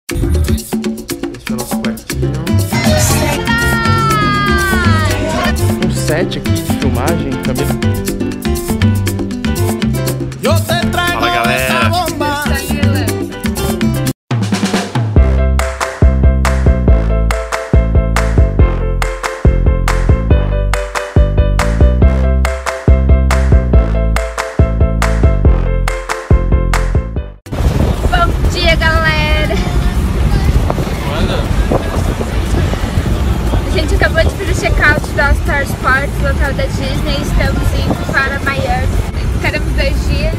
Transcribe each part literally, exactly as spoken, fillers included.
Este é o nosso quartinho. Um set aqui de filmagem também. Fala, galera! Bom dia, galera! A gente acabou de fazer check-out do All Star Sports, no hotel da Disney, e estamos indo para Miami. Ficaremos dois dias.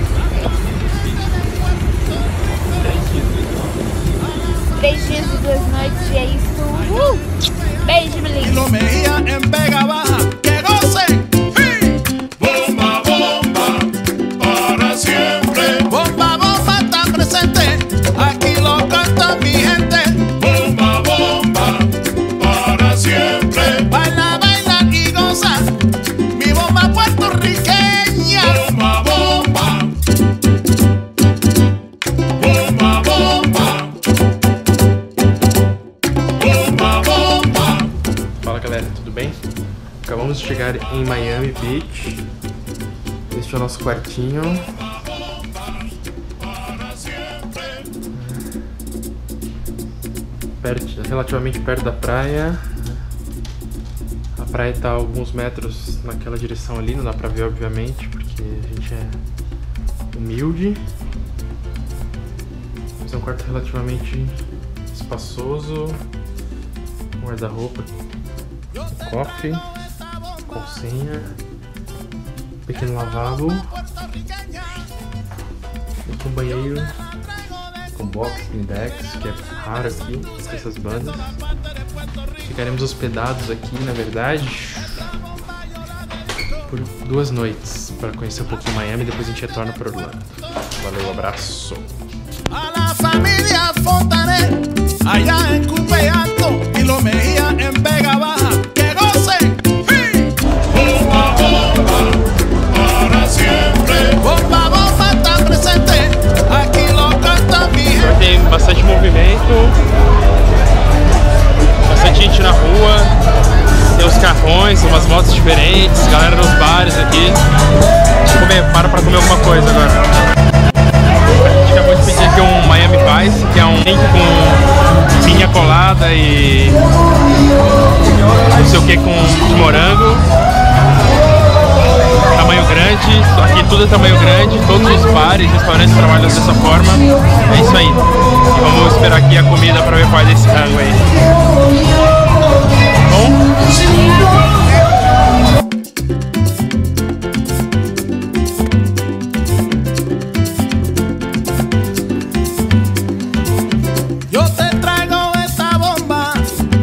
Três dias e duas noites, e é isso. Uh! Beijo, menino! Bomba, bomba, para siempre. Bomba, bomba, está presente. Aquí lo canta mi gente. Bomba, bomba, para siempre. Baila, baila y goza. Mi bomba puertorriqueña. Bomba, bomba. Bomba, bomba. Bomba, bomba. Fala, galera, tudo bem? Acabamos de chegar em Miami Beach. Este é o nosso quartinho. Perto, relativamente perto da praia. A praia está a alguns metros naquela direção ali, não dá pra ver obviamente, porque a gente é humilde. Mas é um quarto relativamente espaçoso. Um guarda-roupa, um cofre, com senha, um pequeno lavabo, um banheiro com box, Blindex, que é raro aqui nessas bandas. Ficaremos hospedados aqui, na verdade, por duas noites para conhecer um pouquinho Miami e depois a gente retorna para Orlando. Valeu, abraço! A la familia Fontanet, allá en Cupe Alto y Lo Mejía en Vega Baja, que gocen. Bomba, bomba, para siempre. Bomba, bomba, está presente. Aquí lo canta mi gente. Tem bastante movimento, bastante gente na rua, tem os carrões, umas motos diferentes, galera nos bares aqui. Deixa eu comer, para pra comer alguma coisa agora. A gente acabou de pedir aqui um Miami Vice, que é um drink com pinha colada e não sei o que com de morango. Tamanho grande, aqui tudo é tamanho grande, todos os bares, restaurantes trabalham dessa forma. É isso aí. E vamos esperar aqui a comida para ver qual é desse rango aí. Bom? Yo te traigo esta bomba,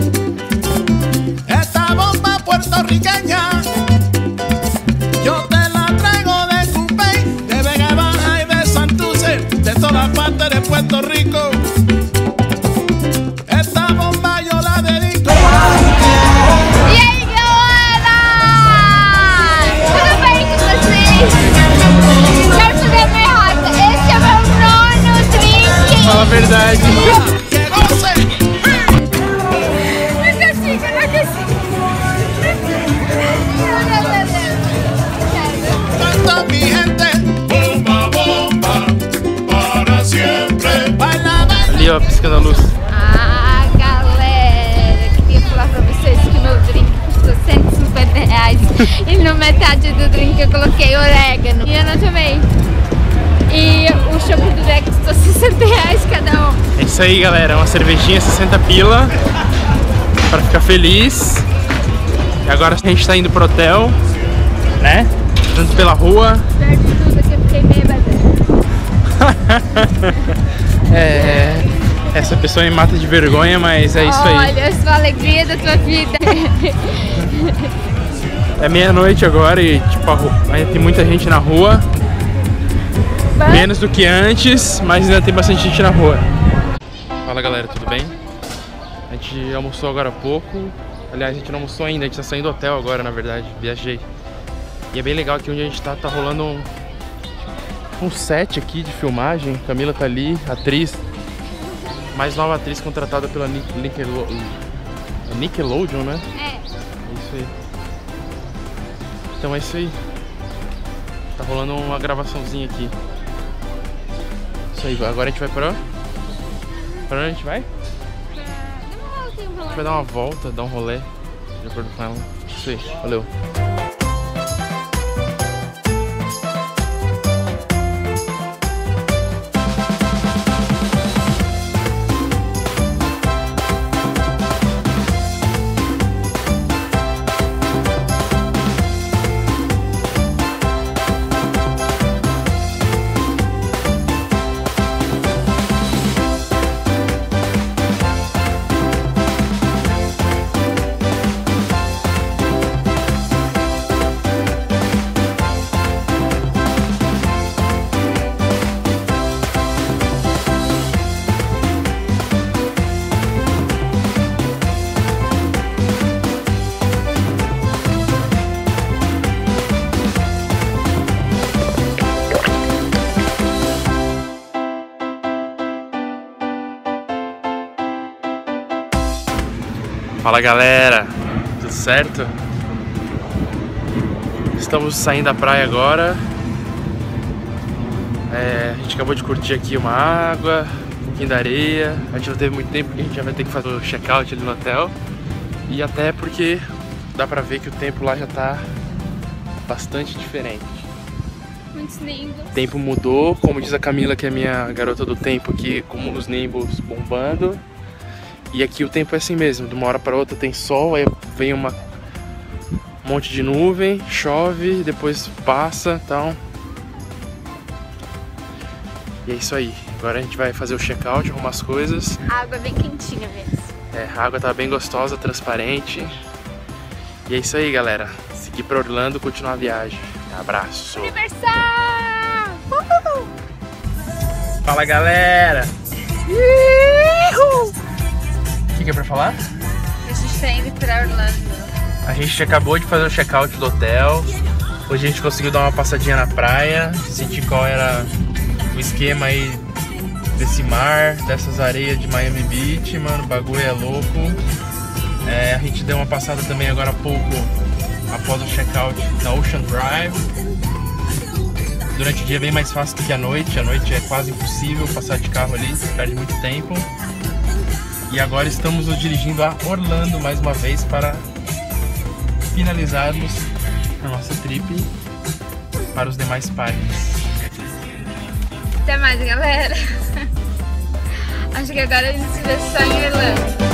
esta bomba puertorriqueña. Yo te la traigo de Cupey, de Vega Baja y de Santurce, de todas partes de Puerto Rico. Esta bomba yo la dedico. E aí, galera? Tudo bem com vocês? Quero fazer uma errada. Esse é o meu nono drink. Fala a verdade. Que gocen. Não consigo, não consigo. Canta mi gente. Bomba, bomba, para siempre. Baila, baila. Ali, ó, piscando a luz. Ah, galera, queria falar pra vocês que meu drink custou cento e cinquenta reais e na metade do drink eu coloquei orégano e eu não tomei. E o chopp do deck custou sessenta reais cada um. É isso aí, galera, uma cervejinha sessenta pila pra ficar feliz. E agora a gente tá indo pro hotel, né? Andando pela rua. Pior de tudo que eu fiquei bêbada. É, essa pessoa me mata de vergonha, mas é isso aí. Olha, só a alegria da tua vida. É meia-noite agora e tipo, a rua, ainda tem muita gente na rua. Menos do que antes, mas ainda tem bastante gente na rua. Fala, galera, tudo bem? A gente almoçou agora há pouco. Aliás, a gente não almoçou ainda, a gente tá saindo do hotel agora, na verdade. Viajei. E é bem legal que onde a gente tá, tá rolando um, um set aqui de filmagem. Camila tá ali, atriz Mais nova atriz contratada pela Nickelode... Nickelodeon, né? É. É isso aí. Então é isso aí. Tá rolando uma gravaçãozinha aqui. Isso aí, agora a gente vai pra... Pra onde a gente vai? Pra... Dá uma volta, um A gente vai dar uma volta, dar um rolê. De acordo com ela. Isso aí, valeu. Fala galera, tudo certo? Estamos saindo da praia agora. É, a gente acabou de curtir aqui uma água, um pouquinho da areia. A gente não teve muito tempo porque a gente já vai ter que fazer o check-out ali no hotel. E até porque dá pra ver que o tempo lá já tá bastante diferente. Muitos nimbos. O tempo mudou, como diz a Camila, que é a minha garota do tempo aqui, com os nimbos bombando. E aqui o tempo é assim mesmo, de uma hora para outra tem sol, aí vem uma, um monte de nuvem, chove, depois passa, então... E é isso aí, agora a gente vai fazer o check-out, arrumar as coisas. A água é bem quentinha mesmo. É, a água tá bem gostosa, transparente. E é isso aí galera, seguir pra Orlando, continuar a viagem. Abraço! Universal! Uhul! Fala galera! Uhul! O que, que é pra falar? A gente tá indo pra Orlando. A gente acabou de fazer o check-out do hotel. Hoje a gente conseguiu dar uma passadinha na praia, sentir qual era o esquema aí desse mar, dessas areias de Miami Beach, mano, o bagulho é louco. É, a gente deu uma passada também agora há pouco, após o check-out da Ocean Drive. Durante o dia é bem mais fácil do que à noite, à noite é quase impossível passar de carro ali, você perde muito tempo. E agora estamos nos dirigindo a Orlando mais uma vez para finalizarmos a nossa trip para os demais parques. Até mais, galera. Acho que agora a gente se vê só em Orlando.